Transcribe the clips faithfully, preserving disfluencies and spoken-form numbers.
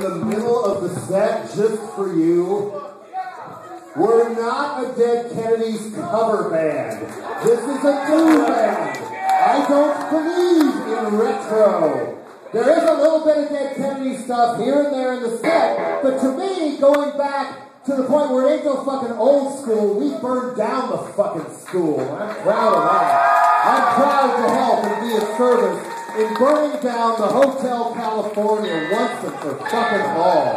in the middle of the set just for you. We're not a Dead Kennedys cover band. This is a new band. I don't believe in retro. There is a little bit of Dead Kennedy stuff here and there in the set, but to me, going back to the point where it ain't no fucking old school, we burned down the fucking school. I'm proud of that. I'm proud to help and be of service in burning down the Hotel California once and for fucking all.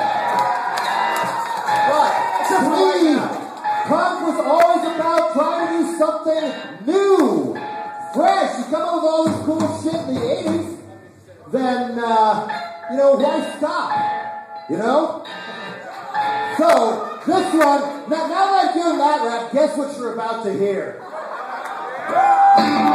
But to me, punk was always about trying to do something new, fresh. You come up with all this cool shit in the eighties, then, uh, you know, why stop? You know? So, this one, now, now that I'm doing that rap, guess what you're about to hear?